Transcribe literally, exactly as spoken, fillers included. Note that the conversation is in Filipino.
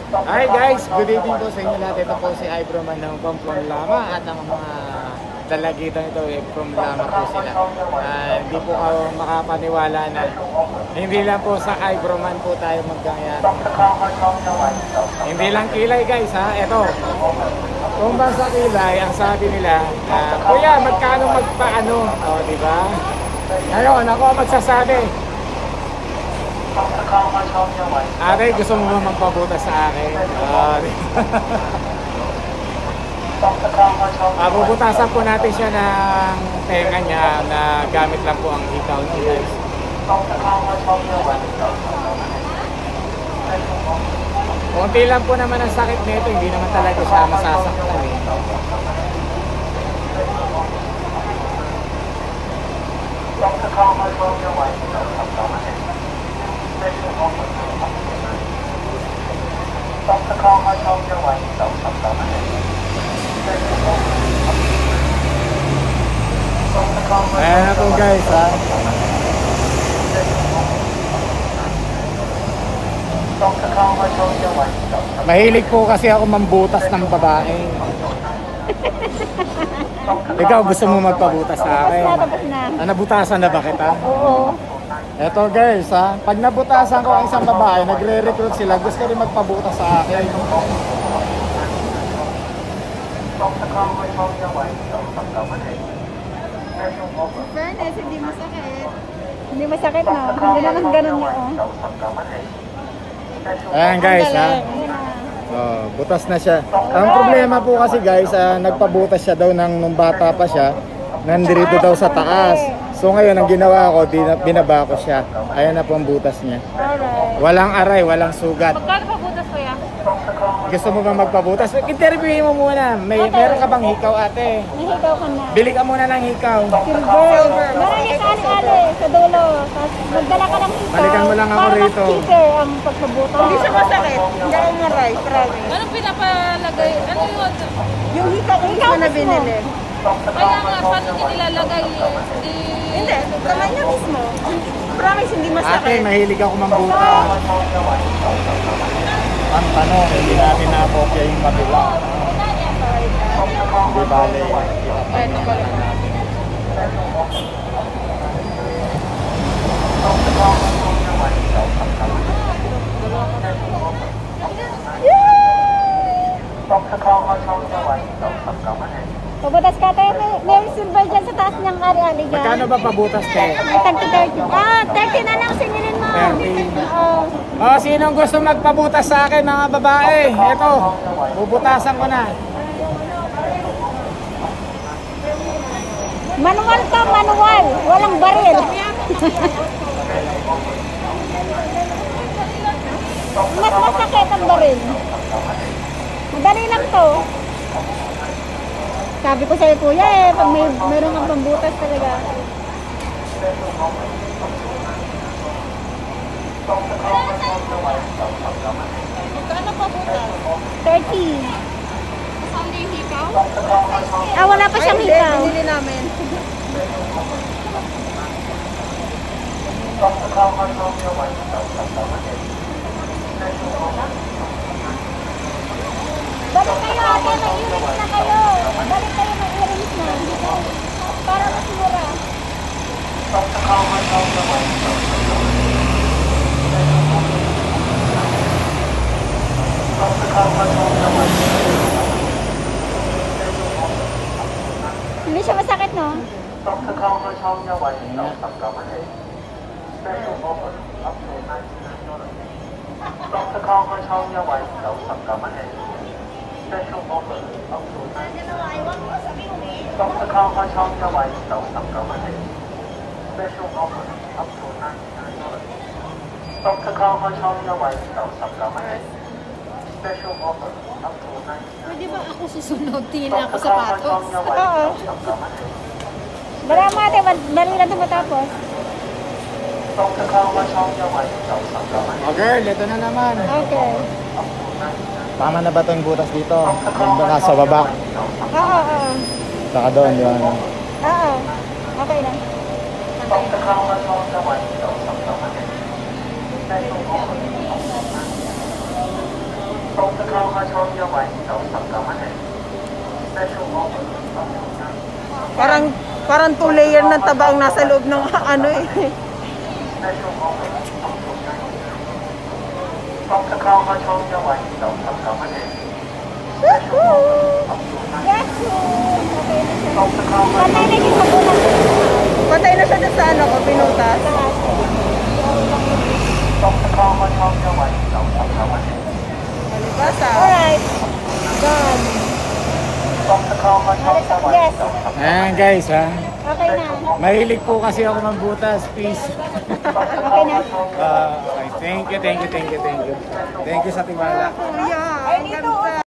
Hi guys, good evening po sa inyo lahat. Ito po si Ibroman ng From Lama at ang mga dalagitan ito eh, from Lama po sila. Uh, hindi po ako makapaniwala na hindi lang po sa Ibroman po tayo magkayari. Hindi lang kilay guys ha, ito. Kung ba sa kilay, ang sabi nila, uh, kuya magkano magpaano? O oh, diba? Ngayon ako magsasabi. Ate, gusto mo ba magpabutas sa akin? Uh, uh, bubutasan po natin siya ng tenga niya na gamit lang po ang hikaw niya guys. Kunti lang po naman ang sakit nito, hindi naman talaga siya masasaktan eh. Ayan na po guys ha. Mahilig po kasi ako mambutas ng babae. Ikaw gusto mo magpabutas sa akin? Tapos na. Ah, nabutasan na ba kita? Oo. Eto guys ha, pag nabutasan ko ang isang babae, nagre-recruit sila, gusto rin magpabutas sa akin. Fairness, hindi masakit. Hindi masakit no? Hindi naman ganun niya oh. Ayan guys ha. Oh, butas na siya. Ang problema po kasi guys, uh, nagpabutas siya daw ng nung bata pa siya, nandito daw sa taas. So ngayon ang ginawa ko, binaba ko siya. Ayan na po ang butas niya. Alright. Walang aray, walang sugat. Magkano pa butas ko yan? Gusto mo ba magpabutas? Interviewin mo muna. May Okay. meron ka bang hikaw ate? May hikaw ka na. Bili ka muna ng hikaw. Silver. Marami ka ali-ali sa dulo. Tapos magdala ka ng hikaw. Balikan mo lang ako para rito. mas thicker ang pagpabutas. Hindi siya masakit. Hindi ako maray, promise. Anong pinapalagay? Ano yun? Yung hikaw, hindi Hikaw ko na mismo. binili. Kaya nga, paano niya nilalagay? Di... Hindi, kamay niya mismo. Promise, hindi Ate, masakit. mahilig ako mambutas. Ang tanong, hindi natin na-kopya yung kabila. Hindi bale. Pabutas ka tayo. May, may silver dyan sa taas niyang ari-ali dyan. Magkano ba pabutas te? thirty thirty. Ah, thirty na lang sinilin mo. thirty. Oo. Oh, sinong gusto magpabutas sa akin mga babae? Ito, bubutasan ko na. Manual to, manual. Walang baril. Mas masakit ang baril. Madali lang to. Sabi ko sa'yo kuya eh, pag may meron kang pambutas talaga. Magkano pa butas? thirty. Saan yung hikaw? Ah, wala pa siyang Hindi, hikaw. binili namin. Balik kayo ate, may earrings na kayo. Balik kayo, may earrings na. Para mas mura. Hindi siya masakit, no? Pwede ba ako susunod? Tingin ako sapatos. Oo. Marama ate, bali na ito matapos. Oh girl, ito na naman. Okay. Tama na ba ito yung butas dito? Yung nasa baba. Oo, oo. Saka doon, yun. Oo. Okay lang. Pagkakamasaw-sawan, Parang parang two layer ng taba ang nasa loob ng ano eh. Yes, patay na yung magulang. Patay na siya dun sa ano ko, pinutas. Kalibasa. Alright. Done. Yes. Ayan guys ha. Okay na. Mahilig po kasi ako magbutas. Peace. Okay na. Ah, okay. Thank you, thank you, thank you, thank you. Thank you sa tiwala. Kuya, ang ganda.